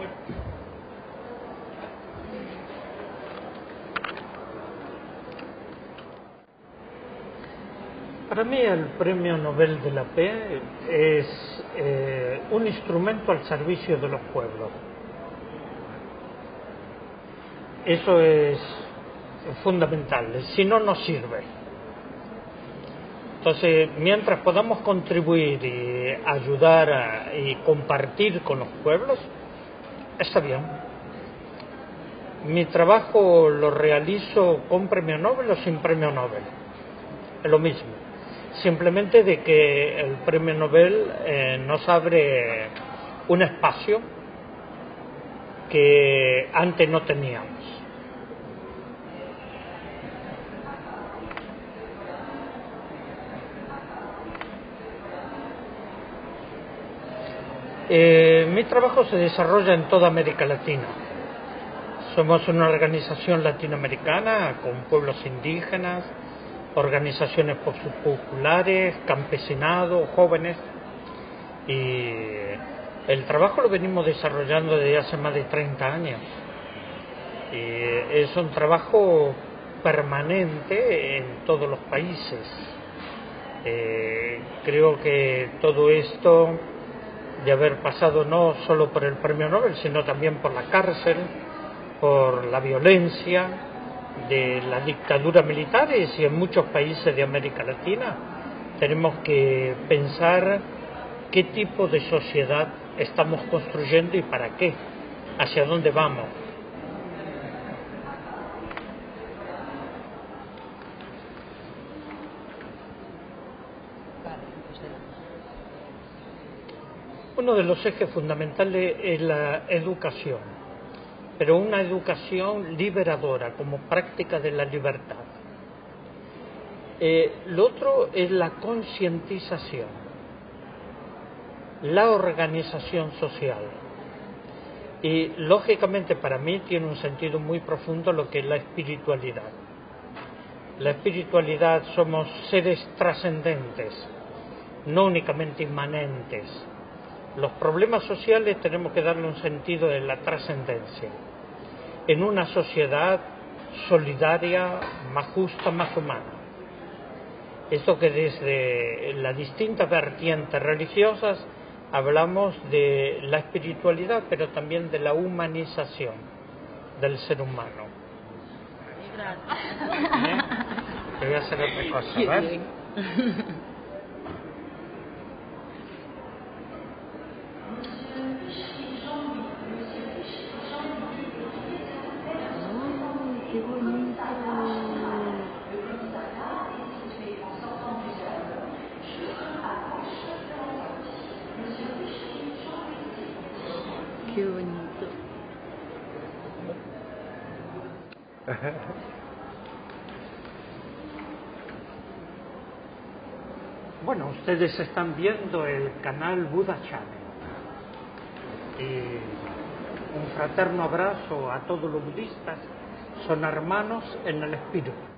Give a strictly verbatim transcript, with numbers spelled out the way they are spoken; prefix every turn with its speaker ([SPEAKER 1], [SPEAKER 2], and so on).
[SPEAKER 1] Para mí el Premio Nobel de la Paz es eh, un instrumento al servicio de los pueblos. Eso es fundamental, si no, no sirve. Entonces, mientras podamos contribuir y ayudar a, y compartir con los pueblos, está bien. Mi trabajo lo realizo con Premio Nobel o sin Premio Nobel, es lo mismo. Simplemente de que el Premio Nobel eh, nos abre un espacio que antes no teníamos. Eh, mi trabajo se desarrolla en toda América Latina. Somos una organización latinoamericana con pueblos indígenas, organizaciones populares, campesinado, jóvenes, y el trabajo lo venimos desarrollando desde hace más de treinta años. Y es un trabajo permanente en todos los países. Eh, creo que todo esto de haber pasado no solo por el Premio Nobel, sino también por la cárcel, por la violencia de las dictaduras militares y en muchos países de América Latina, tenemos que pensar qué tipo de sociedad estamos construyendo y para qué, hacia dónde vamos. Uno de los ejes fundamentales es la educación, pero una educación liberadora, como práctica de la libertad. Eh, lo otro es la concientización, la organización social. Y lógicamente para mí tiene un sentido muy profundo lo que es la espiritualidad. La espiritualidad, somos seres trascendentes, no únicamente inmanentes. Los problemas sociales tenemos que darle un sentido de la trascendencia. En una sociedad solidaria, más justa, más humana. Esto que desde las distintas vertientes religiosas hablamos de la espiritualidad, pero también de la humanización del ser humano. ¿Eh? Te voy a hacer otra cosa, ¿ves?
[SPEAKER 2] ¡Qué bonito! ¡Qué bonito!
[SPEAKER 1] Bueno, ustedes están viendo el canal Buda Channel. Y un fraterno abrazo a todos los budistas, son hermanos en el espíritu.